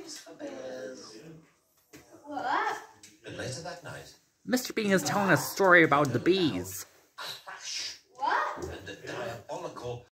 toys for bears. What? And later that night, Mr. Bean is telling a story about the bees. a crash What? and a diabolical